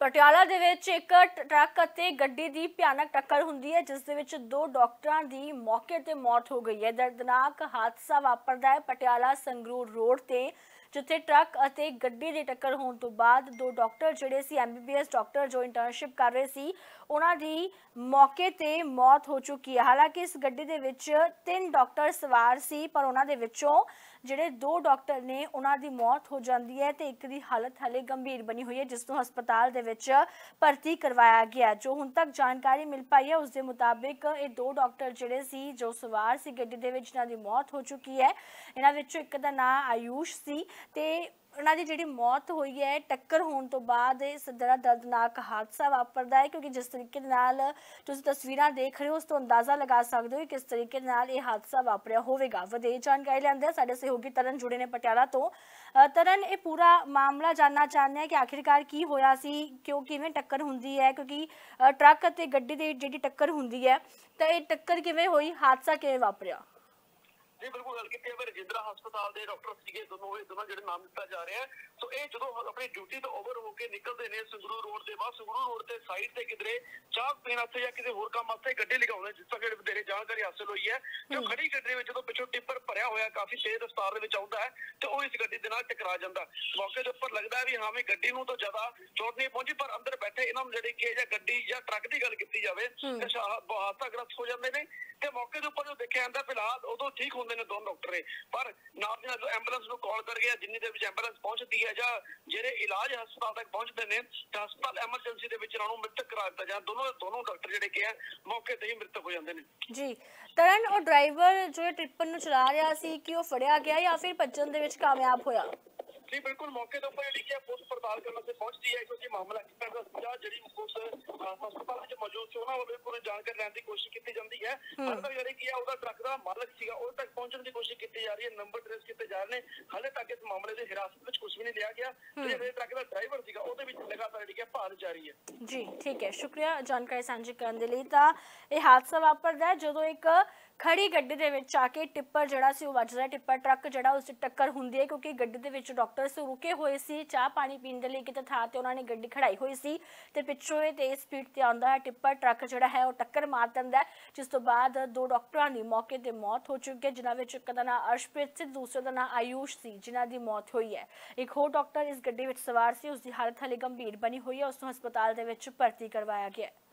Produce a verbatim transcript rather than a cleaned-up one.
ਪਟਿਆਲਾ ਦੇ ਵਿੱਚ ਇੱਕ ਟਰੱਕ ਅਤੇ ਗੱਡੀ ਦੀ ਭਿਆਨਕ ਟੱਕਰ ਹੁੰਦੀ ਹੈ, ਜਿਸ ਦੇ ਵਿੱਚ ਦੋ ਡਾਕਟਰਾਂ ਦੀ ਮੌਕੇ ਤੇ ਮੌਤ ਹੋ ਗਈ ਹੈ। ਦਰਦਨਾਕ ਹਾਦਸਾ ਵਾਪਰਦਾ ਹੈ ਪਟਿਆਲਾ ਸੰਗਰੂਰ ਰੋਡ ਤੇ, ਜਿੱਥੇ ਟਰੱਕ ਅਤੇ ਗੱਡੀ ਦੀ ਟੱਕਰ ਹੋਣ ਤੋਂ ਬਾਅਦ ਦੋ ਡਾਕਟਰ ਜਿਹੜੇ ਸੀ ਐਮਬੀਬੀਐਸ ਡਾਕਟਰ ਜੋ ਇੰਟਰਨਸ਼ਿਪ ਕਰ ਰਹੇ ਸੀ, ਉਹਨਾਂ ਦੀ ਮੌਕੇ ਤੇ ਮੌਤ ਹੋ ਚੁੱਕੀ ਹੈ। ਹਾਲਾਂਕਿ ਇਸ ਗੱਡੀ ਦੇ ਵਿੱਚ ਤਿੰਨ ਡਾਕਟਰ ਸਵਾਰ ਸੀ, ਪਰ ਉਹਨਾਂ ਦੇ ਵਿੱਚੋਂ ਜਿਹੜੇ ਦੋ ਡਾਕਟਰ ਨੇ ਉਹਨਾਂ ਦੀ ਮੌਤ ਹੋ ਜਾਂਦੀ ਹੈ ਤੇ ਇੱਕ ਦੀ ਹਾਲਤ ਹਲੇ ਗੰਭੀਰ ਬਣੀ ਹੋਈ ਹੈ, ਜਿਸ ਨੂੰ ਹਸਪਤਾਲ ਦੇ ਵਿੱਚ ਭਰਤੀ ਕਰਵਾਇਆ ਗਿਆ। ਜੋ ਹੁਣ ਤੱਕ ਜਾਣਕਾਰੀ ਮਿਲ ਪਾਈ ਹੈ ਉਸ ਦੇ ਮੁਤਾਬਿਕ ਇਹ ਦੋ ਡਾਕਟਰ ਜਿਹੜੇ ਸੀ ਜੋ ਸਵਾਰ ਸੀ ਗੱਡੀ ਦੇ ਵਿੱਚ, ਇਹਨਾਂ ਦੀ ਮੌਤ ਹੋ ਚੁੱਕੀ ਹੈ। ਇਹਨਾਂ ਵਿੱਚੋਂ ਇੱਕ ਦਾ ਨਾਂ ਆਯੂਸ਼ ਸੀ ਤੇ ਉਹਨਾਂ ਦੀ ਜਿਹੜੀ ਮੌਤ ਹੋਈ ਹੈ ਟੱਕਰ ਹੋਣ ਤੋਂ ਬਾਅਦ ਇਸ ਤਰ੍ਹਾਂ ਦਰਦਨਾਕ ਹਾਦਸਾ ਵਾਪਰਦਾ ਹੈ, ਕਿਉਂਕਿ ਜਿਸ ਤਰੀਕੇ ਨਾਲ ਤੁਸੀਂ ਤਸਵੀਰਾਂ ਦੇਖ ਰਹੇ ਹੋ ਉਸ ਤੋਂ ਅੰਦਾਜ਼ਾ ਲਗਾ ਸਕਦੇ ਹੋ ਕਿ ਕਿਸ ਤਰੀਕੇ ਨਾਲ ਇਹ ਹਾਦਸਾ ਵਾਪਰਿਆ ਹੋਵੇਗਾ। ਵਧੇਰੇ ਜਾਣਕਾਰੀ ਲੈਂਦੇ ਸਾਡੇ ਸਹਿਯੋਗੀ ਤਰਨ ਜੁੜੇ ਨੇ ਪਟਿਆਲਾ ਤੋਂ। ਤਰਨ, ਇਹ ਪੂਰਾ ਮਾਮਲਾ ਜਾਨਣਾ ਚਾਹੁੰਦੇ ਹਾਂ ਕਿ ਆਖਿਰਕਾਰ ਕੀ ਹੋਇਆ ਸੀ, ਕਿਉਂ ਕਿਵੇਂ ਟੱਕਰ ਹੁੰਦੀ ਹੈ, ਕਿਉਂਕਿ ਟਰੱਕ ਅਤੇ ਗੱਡੀ ਦੀ ਜਿਹੜੀ ਟੱਕਰ ਹੁੰਦੀ ਹੈ ਤਾਂ ਇਹ ਟੱਕਰ ਕਿਵੇਂ ਹੋਈ, ਹਾਦਸਾ ਕਿਵੇਂ ਵਾਪਰਿਆ? जी बिल्कुल गल की रजिंद्रा हस्पताल के डॉक्टर सीगे दोनों दोनों जो नाम दिता जा रहा है। तो ये जो अपनी ड्यूटी तो ओवर होकर निकलते हैं संगरूर रोड के बाद संगरूर रोड के साइड से किधरे चाह पीने वास्ते या किसी होर काम वास्ते गड्डी लगाने, जिस तक ਵਧੇਰੇ जानकारी हासिल हुई है जो खड़ी गड्डी में जो पिछों टिप्पर भरया होया काफी तेज रफ्तार में आता है तो वो इस गड्डी के नाल टकरा जाता। मौके के उपर लगता है भी हाँ भी गड्डी नूं तो ज्यादा चोट नहीं पहुंची, पर अंदर बैठे इन्हों जी कि गड्डी या ट्रक की गल की जाए हादसाग्रस्त हो जाते हैं। तो मौके के उपर जो देखा जाता फिलहाल उदों ठीक होंगे ने दोनों डॉक्टर, पर नाल दी नाल एंबुलेंस नूं कॉल कर गया, जिन्नी देर विच एंबुलेंस पहुंचती है जां ਜਿਹੜੇ इलाज हस्पताल तक पहुंचते हैं तो हस्पताल एमरजेंसी के विच इन्हां नूं मृतक करा दिता जाए। दोनों दोनों डॉक्टर जिहड़े कि मौके ते ही मृतक हो जाते हैं। जी तरण, और ड्राइवर जो टिप्पर नूं चला रहा सी कि वो फड़िया गया या फिर भज्जण दे विच कामयाब होया? जी बिल्कुल मौके के उपर जी पुलिस पड़ताल करने से पहुंचती है, क्योंकि मामला जी पुलिस हस्पताल में मौजूद से उन्होंने पूरी जानकारी लेने की कोशिश की जाती है। अंदर जी की ट्रक का मालक सीगा उस तक पहुंचने की कोशिश की जा रही है, नंबर ट्रेस किए जा रहे हैं। हाले तक इस मामले की हिरासत में कुछ भी नहीं लिया गया। जो ट्रक का ड्राइवर सीगा ਉਹਦੇ ਵਿੱਚ लगातार जी भाल जारी है। जी ठीक है, शुक्रिया जानकारी ਸਾਂਝੀ ਕਰਨ ਦੇ ਲਈ। ਤਾਂ ਇਹ ਹਾਦਸਾ ਵਾਪਰਦਾ ਹੈ ਜਦੋਂ ਇੱਕ ਖੜੀ ਗੱਡੀ ਦੇ ਵਿੱਚ ਆ ਕੇ ਟਿੱਪਰ ਜਿਹੜਾ ਸੀ ਉਹ ਵੱਜਦਾ, ਟਿੱਪਰ ਟਰੱਕ ਜਿਹੜਾ ਉਸ ਦੀ ਟੱਕਰ ਹੁੰਦੀ ਹੈ, ਕਿਉਂਕਿ ਗੱਡੀ ਦੇ ਵਿੱਚ ਡਾਕਟਰ ਸੇ ਰੁਕੇ ਹੋਏ ਸੀ ਚਾਹ ਪਾਣੀ ਪੀਣ ਦੇ ਲਈ ਕਿਤੇ ਥਾਂ ਤੇ ਉਹਨਾਂ ਨੇ ਗੱਡੀ ਖੜਾਈ ਹੋਈ ਸੀ ਤੇ ਪਿੱਛੋਂ ਇਹ ਤੇਜ਼ ਸਪੀਡ ਤੇ ਆਉਂਦਾ ਹੈ ਟਿੱਪਰ ਟਰੱਕ ਜਿਹੜਾ ਹੈ ਉਹ ਟੱਕਰ ਮਾਰ ਦਿੰਦਾ ਹੈ, ਜਿਸ ਤੋਂ ਬਾਅਦ ਦੋ ਡਾਕਟਰਾਂ ਦੀ ਮੌਕੇ ਤੇ ਮੌਤ ਹੋ ਚੁੱਕੀ ਹੈ, ਜਿਨ੍ਹਾਂ ਵਿੱਚ ਇੱਕ ਦਾ ਨਾਂ ਅਰਸ਼ਪ੍ਰੀਤ ਸੀ, ਦੂਸਰੇ ਦਾ ਨਾਂ ਆਯੂਸ਼ ਸੀ, ਜਿਨ੍ਹਾਂ ਦੀ ਮੌਤ ਹੋਈ ਹੈ। ਇੱਕ ਹੋਰ ਡਾਕਟਰ ਇਸ ਗੱਡੀ ਵਿੱਚ ਸਵਾਰ ਸੀ, ਉਸ ਦੀ ਹਾਲਤ ਹਾਲੇ ਗੰਭੀਰ ਬਣੀ ਹੋਈ ਹੈ, ਉਸ ਨੂੰ ਹਸਪਤਾਲ ਦੇ ਵਿੱਚ ਭਰਤੀ ਕਰਵਾਇਆ ਗਿਆ ਹੈ।